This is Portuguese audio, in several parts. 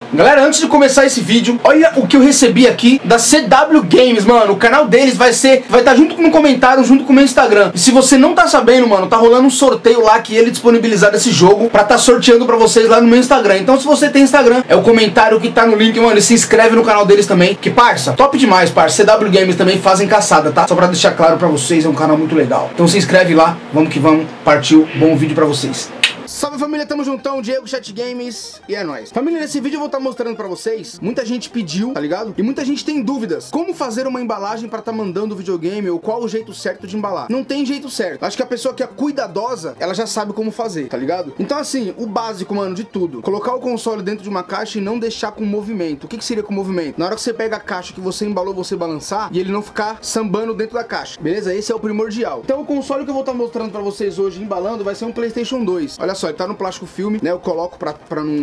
Galera, antes de começar esse vídeo, olha o que eu recebi aqui da CW Games, mano. O canal deles vai estar junto no comentário, junto com o meu Instagram. E se você não tá sabendo, mano, tá rolando um sorteio lá que ele disponibilizar desse jogo pra tá sorteando pra vocês lá no meu Instagram. Então se você tem Instagram, é o comentário que tá no link, mano, e se inscreve no canal deles também. Que, parça, top demais, parça. CW Games também fazem caçada, tá? Só pra deixar claro pra vocês, é um canal muito legal. Então se inscreve lá, vamos que vamos, partiu, bom vídeo pra vocês. Salve família, tamo juntão, Diego Chat Games e é nóis. Família, nesse vídeo eu vou estar mostrando pra vocês, muita gente pediu, tá ligado? E muita gente tem dúvidas, como fazer uma embalagem pra tá mandando o videogame ou qual o jeito certo de embalar. Não tem jeito certo, acho que a pessoa que é cuidadosa, ela já sabe como fazer, tá ligado? Então assim, o básico, mano, de tudo, colocar o console dentro de uma caixa e não deixar com movimento. O que seria com movimento? Na hora que você pega a caixa que você embalou, você balançar e ele não ficar sambando dentro da caixa, beleza? Esse é o primordial. Então o console que eu vou estar mostrando pra vocês hoje embalando vai ser um PlayStation 2. Olha só, ele tá no plástico filme, né? Eu coloco pra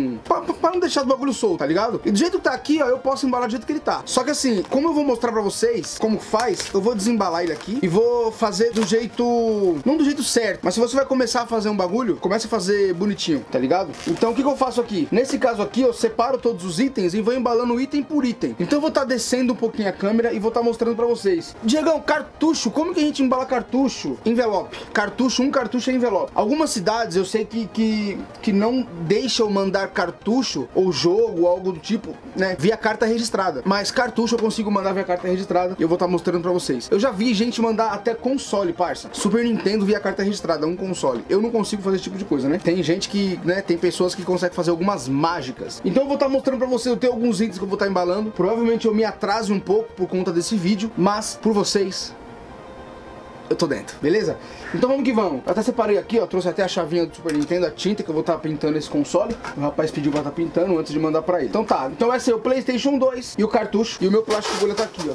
não deixar o bagulho solto, tá ligado? E do jeito que tá aqui, ó, eu posso embalar do jeito que ele tá. Só que assim, como eu vou mostrar pra vocês como faz, eu vou desembalar ele aqui e vou fazer do jeito... não do jeito certo, mas se você vai começar a fazer um bagulho, comece a fazer bonitinho, tá ligado? Então o que eu faço aqui? Nesse caso aqui, eu separo todos os itens e vou embalando item por item. Então eu vou estar descendo um pouquinho a câmera e vou estar mostrando pra vocês. Diegão, cartucho, como que a gente embala cartucho? Envelope. Cartucho, um cartucho é envelope. Algumas cidades eu sei que não deixam mandar cartucho ou jogo ou algo do tipo, né, via carta registrada. Mas cartucho eu consigo mandar via carta registrada e eu vou estar mostrando pra vocês. Eu já vi gente mandar até console, parça. Super Nintendo via carta registrada, um console. Eu não consigo fazer esse tipo de coisa, né? Tem gente que, né, tem pessoas que conseguem fazer algumas mágicas. Então eu vou estar mostrando pra vocês, eu tenho alguns itens que eu vou estar embalando. Provavelmente eu me atrase um pouco por conta desse vídeo, mas por vocês... eu tô dentro, beleza? Então vamos que vamos. Eu até separei aqui, ó, trouxe até a chavinha do Super Nintendo, a tinta que eu vou estar pintando esse console. O rapaz pediu pra estar pintando antes de mandar pra ele. Então tá, então vai ser o PlayStation 2 e o cartucho. E o meu plástico bolha tá aqui, ó.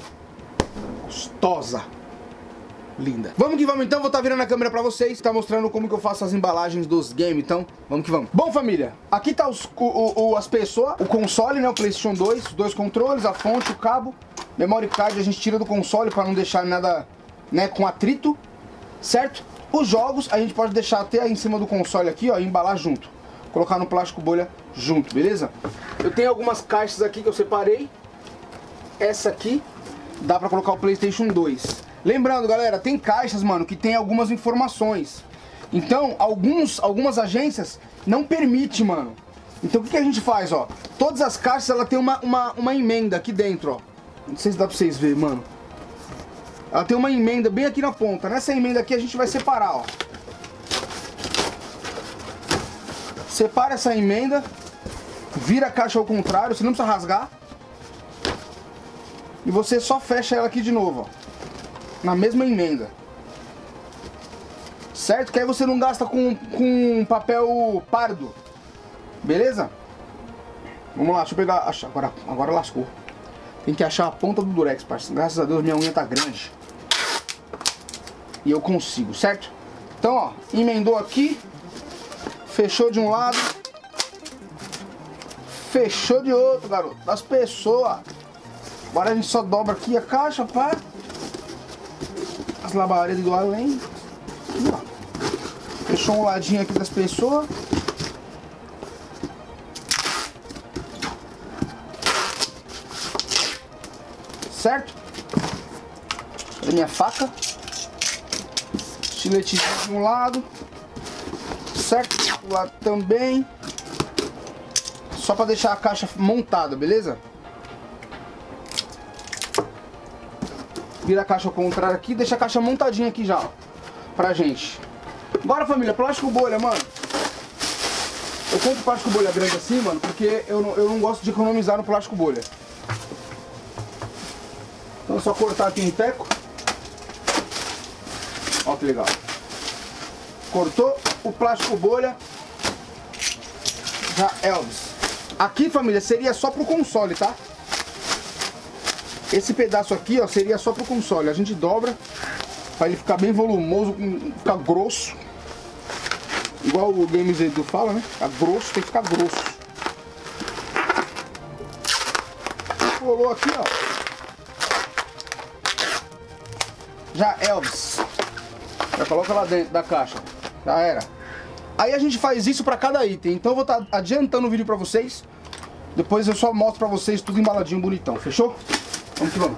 Gostosa. Linda. Vamos que vamos então, vou estar virando a câmera pra vocês, tá mostrando como que eu faço as embalagens dos games, então vamos que vamos. Bom família, aqui tá as pessoas, o console, né, o PlayStation 2, os dois controles, a fonte, o cabo, memory card, a gente tira do console pra não deixar nada, né, com atrito, certo? Os jogos a gente pode deixar até aí em cima do console aqui, ó, e embalar junto, colocar no plástico bolha junto, beleza? Eu tenho algumas caixas aqui que eu separei. Essa aqui dá pra colocar o PlayStation 2. Lembrando, galera, tem caixas, mano, que tem algumas informações. Então, algumas agências não permitem, mano. Então o que a gente faz, ó? Todas as caixas, ela tem uma emenda aqui dentro, ó. Não sei se dá pra vocês verem, mano. Ela tem uma emenda bem aqui na ponta. Nessa emenda aqui a gente vai separar, ó. Separa essa emenda. Vira a caixa ao contrário, você não precisa rasgar. E você só fecha ela aqui de novo, ó. Na mesma emenda. Certo? Que aí você não gasta com papel pardo. Beleza? Vamos lá, deixa eu pegar... Agora lascou. Tem que achar a ponta do durex, parceiro. Graças a Deus minha unha tá grande. E eu consigo, certo? Então, ó, emendou aqui. Fechou de um lado. Fechou de outro, garoto. Das pessoas. Agora a gente só dobra aqui a caixa, pá. As labaredas do além. Aqui, ó. Fechou um ladinho aqui das pessoas. Certo? Cadê minha faca? Estilete de um lado. Certo? Do lado também. Só pra deixar a caixa montada, beleza? Vira a caixa ao contrário aqui, deixa a caixa montadinha aqui já, ó, pra gente. Bora família, plástico bolha, mano. Eu compro plástico bolha grande assim, mano, porque eu não gosto de economizar no plástico bolha. Então é só cortar aqui no teco. Ó que legal. Cortou o plástico bolha. Já Elvis. Aqui família, seria só pro console, tá? Esse pedaço aqui, ó, seria só pro console. A gente dobra pra ele ficar bem volumoso, ficar grosso. Igual o Games Edu fala, né? Ficar grosso, tem que ficar grosso. Colou aqui, ó. Já Elvis. Já coloca lá dentro da caixa. Já era. Aí a gente faz isso pra cada item. Então eu vou estar adiantando o vídeo pra vocês. Depois eu só mostro pra vocês tudo embaladinho, bonitão, fechou? Vamos que vamos.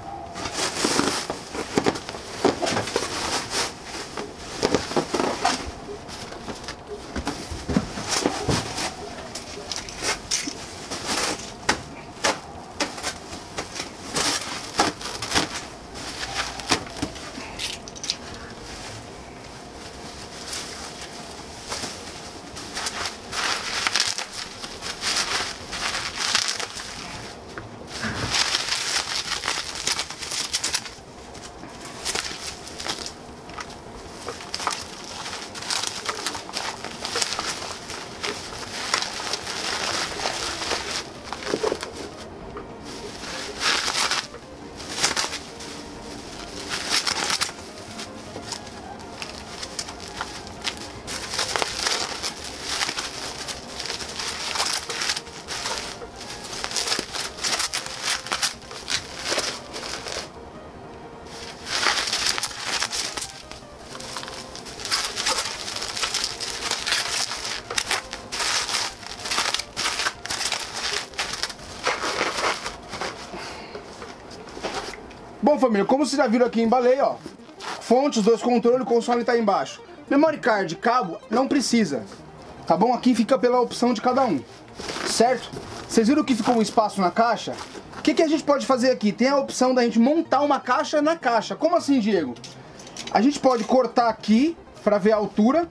Bom, família, como vocês já viram aqui, embalei, ó. Fonte, os dois controles, o console tá aí embaixo. Memory card, cabo, não precisa. Tá bom? Aqui fica pela opção de cada um. Certo? Vocês viram que ficou um espaço na caixa? O que a gente pode fazer aqui? Tem a opção da gente montar uma caixa na caixa. Como assim, Diego? A gente pode cortar aqui pra ver a altura.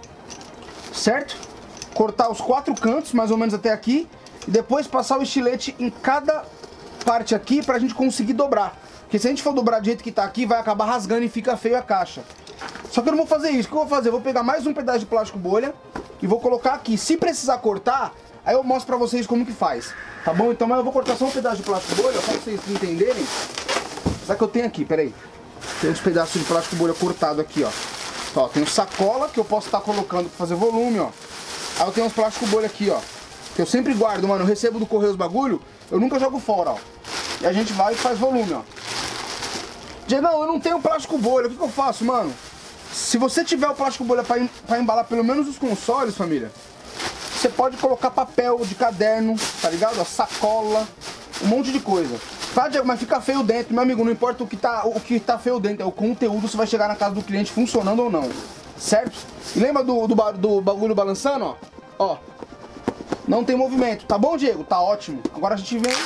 Certo? Cortar os 4 cantos, mais ou menos até aqui. E depois passar o estilete em cada parte aqui pra gente conseguir dobrar. Porque se a gente for dobrar do jeito que tá aqui, vai acabar rasgando e fica feio a caixa. Só que eu não vou fazer isso. O que eu vou fazer? Eu vou pegar mais um pedaço de plástico bolha e vou colocar aqui. Se precisar cortar, aí eu mostro pra vocês como que faz. Tá bom? Então eu vou cortar só um pedaço de plástico bolha, só pra vocês entenderem. Será que eu tenho aqui? Peraí. Tem uns pedaços de plástico bolha cortado aqui, ó. Ó, tem sacola que eu posso estar colocando pra fazer volume, ó. Aí eu tenho uns plástico bolha aqui, ó. Que eu sempre guardo, mano. Eu recebo do correio os bagulho, eu nunca jogo fora, ó. E a gente vai e faz volume, ó. Diegão, eu não tenho plástico bolha, o que eu faço, mano? Se você tiver o plástico bolha pra embalar pelo menos os consoles, família, você pode colocar papel de caderno, tá ligado? A sacola, um monte de coisa. Tá, Diego, mas fica feio dentro, meu amigo, não importa o que tá feio dentro, é o conteúdo, se vai chegar na casa do cliente funcionando ou não, certo? E lembra do bagulho balançando, ó? Ó, não tem movimento, tá bom, Diego? Tá ótimo. Agora a gente vem,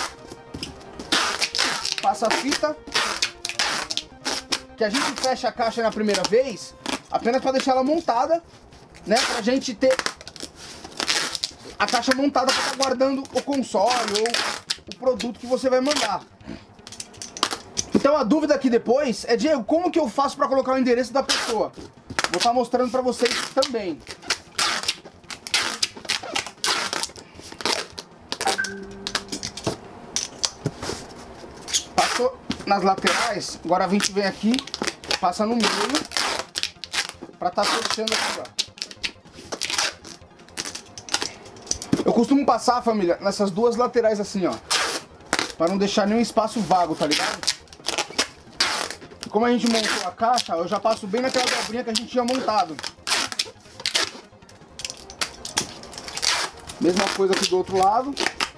passa a fita, que a gente fecha a caixa na primeira vez, apenas para deixar ela montada, né? Pra gente ter a caixa montada para estar guardando o console ou o produto que você vai mandar. Então a dúvida aqui depois é, Diego, como que eu faço para colocar o endereço da pessoa? Vou estar mostrando para vocês também. Passou nas laterais, agora a gente vem aqui, passa no meio, pra tá fechando aqui, ó. Eu costumo passar, família, nessas duas laterais assim, ó, pra não deixar nenhum espaço vago, tá ligado? E como a gente montou a caixa, eu já passo bem naquela dobrinha que a gente tinha montado. Mesma coisa aqui do outro lado.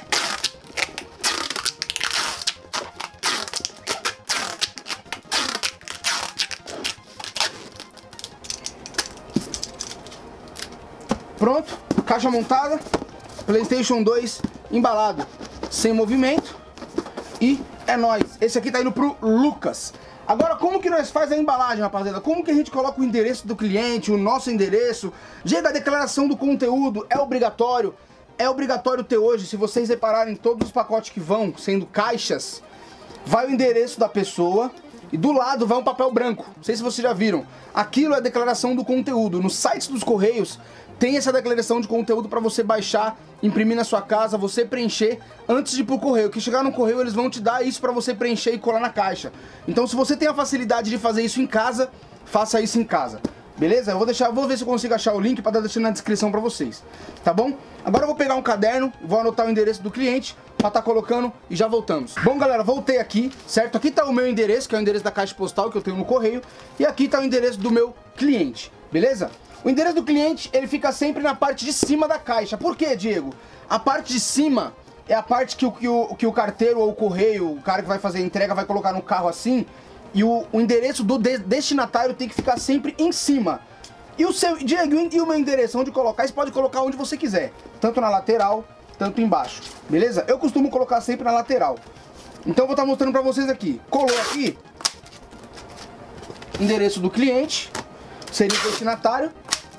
Pronto, caixa montada, PlayStation 2 embalado, sem movimento, e é nóis. Esse aqui tá indo pro Lucas. Agora, como que nós faz a embalagem, rapaziada? Como que a gente coloca o endereço do cliente, o nosso endereço? Chega a declaração do conteúdo, é obrigatório ter hoje. Se vocês repararem, todos os pacotes que vão sendo caixas, vai o endereço da pessoa e do lado vai um papel branco. Não sei se vocês já viram. Aquilo é a declaração do conteúdo. Nos sites dos Correios tem essa declaração de conteúdo para você baixar, imprimir na sua casa, você preencher antes de ir pro correio. Que chegar no correio eles vão te dar isso para você preencher e colar na caixa. Então se você tem a facilidade de fazer isso em casa, faça isso em casa. Beleza? Eu vou ver se eu consigo achar o link para dar deixando na descrição para vocês. Tá bom? Agora eu vou pegar um caderno, vou anotar o endereço do cliente para estar colocando e já voltamos. Bom, galera, voltei aqui, certo? Aqui tá o meu endereço, que é o endereço da caixa postal que eu tenho no correio, e aqui tá o endereço do meu cliente. Beleza? O endereço do cliente, ele fica sempre na parte de cima da caixa. Por quê, Diego? A parte de cima é a parte que o carteiro ou o correio, o cara que vai fazer a entrega, vai colocar no carro assim, e o endereço do destinatário tem que ficar sempre em cima. E o seu, Diego, e o meu endereço, onde colocar? Você pode colocar onde você quiser, tanto na lateral, tanto embaixo, beleza? Eu costumo colocar sempre na lateral. Então eu vou estar mostrando pra vocês aqui. Colou aqui, endereço do cliente, seria o destinatário.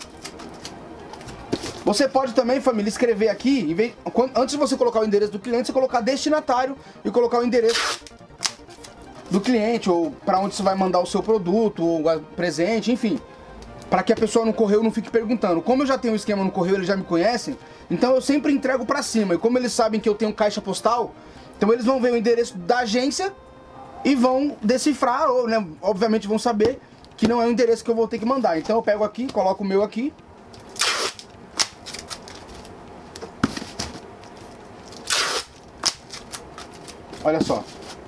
Você pode também, família, escrever aqui, antes de você colocar o endereço do cliente, você colocar destinatário e colocar o endereço do cliente, ou para onde você vai mandar o seu produto, ou presente, enfim. Para que a pessoa no correio não fique perguntando. Como eu já tenho um esquema no correio, eles já me conhecem, então eu sempre entrego para cima. E como eles sabem que eu tenho caixa postal, então eles vão ver o endereço da agência e vão decifrar, ou né, obviamente vão saber que não é o endereço que eu vou ter que mandar. Então eu pego aqui, coloco o meu aqui. Olha só.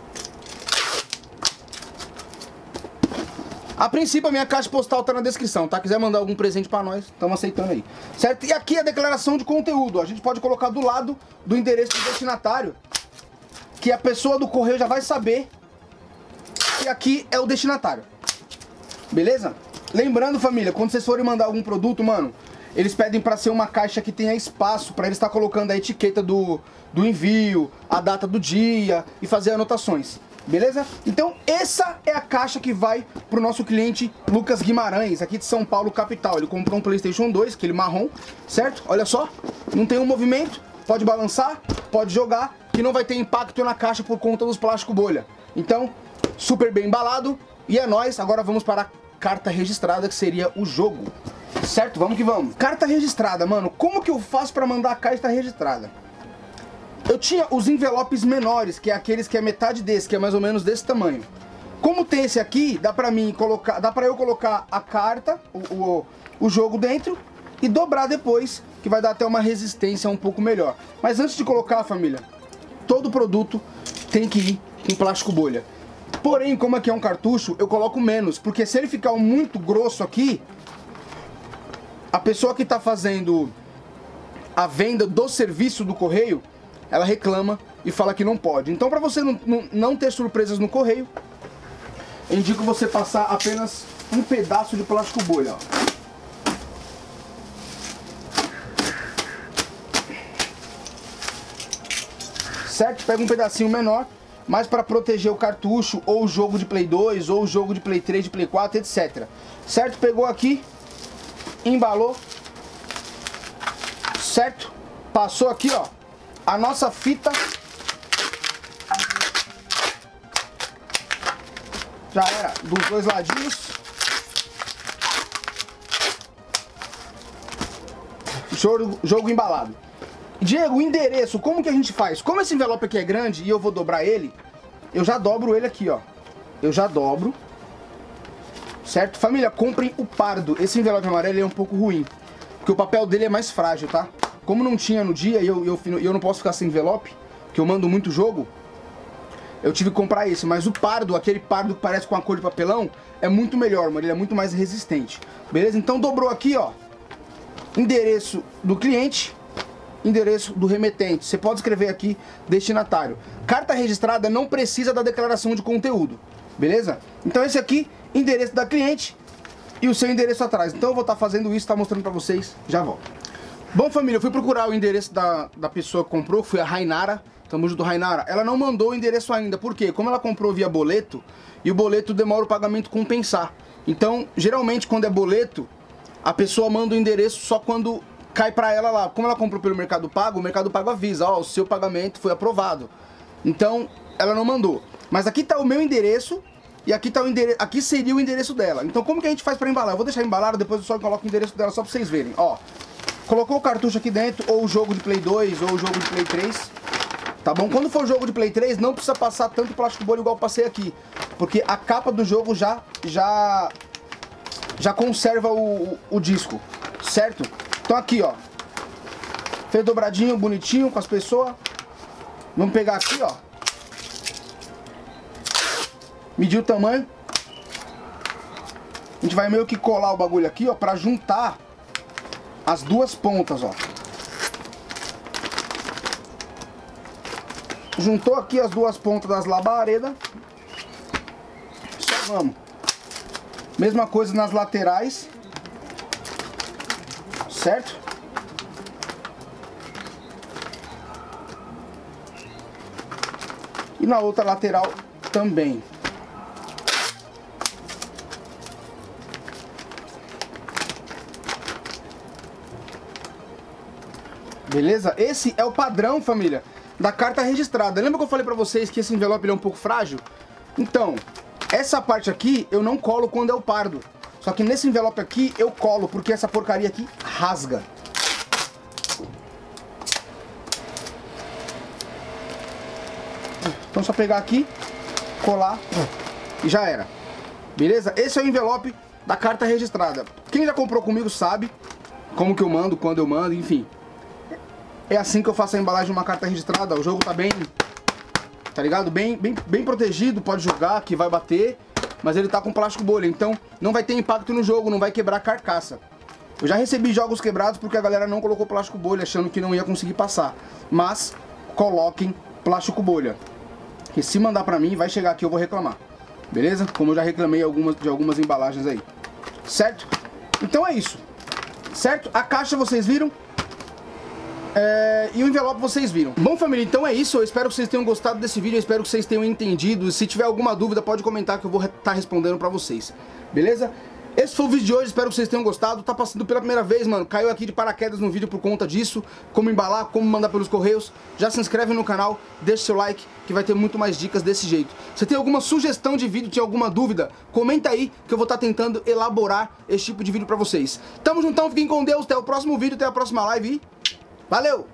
A princípio a minha caixa postal tá na descrição, tá? Quiser mandar algum presente pra nós, estamos aceitando aí. Certo? E aqui a declaração de conteúdo. A gente pode colocar do lado do endereço do destinatário, que a pessoa do correio já vai saber que aqui é o destinatário. Beleza? Lembrando, família, quando vocês forem mandar algum produto, mano, eles pedem para ser uma caixa que tenha espaço para eles estar colocando a etiqueta do envio, a data do dia e fazer anotações. Beleza? Então essa é a caixa que vai pro nosso cliente Lucas Guimarães, aqui de São Paulo, capital. Ele comprou um PlayStation 2, aquele marrom, certo? Olha só, não tem um movimento, pode balançar, pode jogar, que não vai ter impacto na caixa por conta dos plásticos bolha. Então, super bem embalado e é nóis. Agora vamos para a carta registrada, que seria o jogo. Certo? Vamos que vamos. Carta registrada, mano. Como que eu faço pra mandar a carta registrada? Eu tinha os envelopes menores, que é aqueles que é metade desse, que é mais ou menos desse tamanho. Como tem esse aqui, dá pra eu colocar a carta, o jogo dentro e dobrar depois, que vai dar até uma resistência um pouco melhor. Mas antes de colocar, família, todo produto tem que ir com plástico bolha. Porém, como aqui é um cartucho, eu coloco menos, porque se ele ficar muito grosso aqui, a pessoa que está fazendo a venda do serviço do correio, ela reclama e fala que não pode. Então, para você não ter surpresas no correio, eu indico você passar apenas um pedaço de plástico bolha, ó. Certo? Pega um pedacinho menor, mas para proteger o cartucho, ou o jogo de Play 2, ou o jogo de Play 3, de Play 4, etc. Certo? Pegou aqui, embalou, certo? Passou aqui, ó, a nossa fita. Já era dos dois ladinhos. Jogo embalado. Diego, o endereço, como que a gente faz? Como esse envelope aqui é grande e eu vou dobrar ele, eu já dobro ele aqui, ó. Eu já dobro. Certo? Família, comprem o pardo. Esse envelope amarelo é um pouco ruim, porque o papel dele é mais frágil, tá? Como não tinha no dia e eu não posso ficar sem envelope, que eu mando muito jogo, eu tive que comprar esse. Mas o pardo, aquele pardo que parece com a cor de papelão, é muito melhor, mano. Ele é muito mais resistente. Beleza? Então dobrou aqui, ó. Endereço do cliente, endereço do remetente. Você pode escrever aqui destinatário. Carta registrada não precisa da declaração de conteúdo. Beleza? Então esse aqui, endereço da cliente e o seu endereço atrás. Então eu vou estar fazendo isso, tá mostrando pra vocês, já volto. Bom, família, eu fui procurar o endereço da pessoa que comprou, foi a Rainara. Tamo junto, Rainara. Ela não mandou o endereço ainda, por quê? Como ela comprou via boleto, e o boleto demora o pagamento compensar. Então, geralmente, quando é boleto, a pessoa manda o endereço só quando cai pra ela lá. Como ela comprou pelo Mercado Pago, o Mercado Pago avisa, ó, o seu pagamento foi aprovado. Então, ela não mandou. Mas aqui tá o meu endereço, e aqui tá o endereço, aqui seria o endereço dela. Então, como que a gente faz pra embalar? Eu vou deixar embalado, depois eu só coloco o endereço dela só pra vocês verem, ó. Colocou o cartucho aqui dentro, ou o jogo de Play 2, ou o jogo de Play 3, tá bom? Quando for jogo de Play 3, não precisa passar tanto plástico bolha igual eu passei aqui, porque a capa do jogo já conserva o disco, certo? Então aqui, ó, fez dobradinho, bonitinho com as pessoas. Vamos pegar aqui, ó, medir o tamanho. A gente vai meio que colar o bagulho aqui, ó, pra juntar as duas pontas, ó. Juntou aqui as duas pontas das labaredas. Só vamos. Mesma coisa nas laterais. Certo? E na outra lateral também. Beleza? Esse é o padrão, família, da carta registrada. Lembra que eu falei pra vocês que esse envelope ele é um pouco frágil? Então, essa parte aqui eu não colo quando é o pardo. Só que nesse envelope aqui eu colo, porque essa porcaria aqui rasga. Então só pegar aqui, colar e já era. Beleza? Esse é o envelope da carta registrada. Quem já comprou comigo sabe como que eu mando, quando eu mando, enfim. É assim que eu faço a embalagem de uma carta registrada. O jogo tá bem, tá ligado? Bem protegido, pode jogar, que vai bater, mas ele tá com plástico bolha, então não vai ter impacto no jogo, não vai quebrar a carcaça. Eu já recebi jogos quebrados porque a galera não colocou plástico bolha, achando que não ia conseguir passar. Mas coloquem plástico bolha, que se mandar pra mim, vai chegar aqui, eu vou reclamar. Beleza? Como eu já reclamei de algumas embalagens aí. Certo? Então é isso. Certo? A caixa vocês viram? E o envelope vocês viram. Bom, família, então é isso. Eu espero que vocês tenham gostado desse vídeo. Eu espero que vocês tenham entendido. Se tiver alguma dúvida, pode comentar que eu vou estar respondendo pra vocês. Beleza? Esse foi o vídeo de hoje, espero que vocês tenham gostado. Tá passando pela primeira vez, mano, caiu aqui de paraquedas no vídeo por conta disso. Como embalar, como mandar pelos correios. Já se inscreve no canal, deixa seu like, que vai ter muito mais dicas desse jeito. Se tem alguma sugestão de vídeo, tem alguma dúvida, comenta aí, que eu vou estar tentando elaborar esse tipo de vídeo pra vocês. Tamo juntão, fiquem com Deus, até o próximo vídeo, até a próxima live e valeu!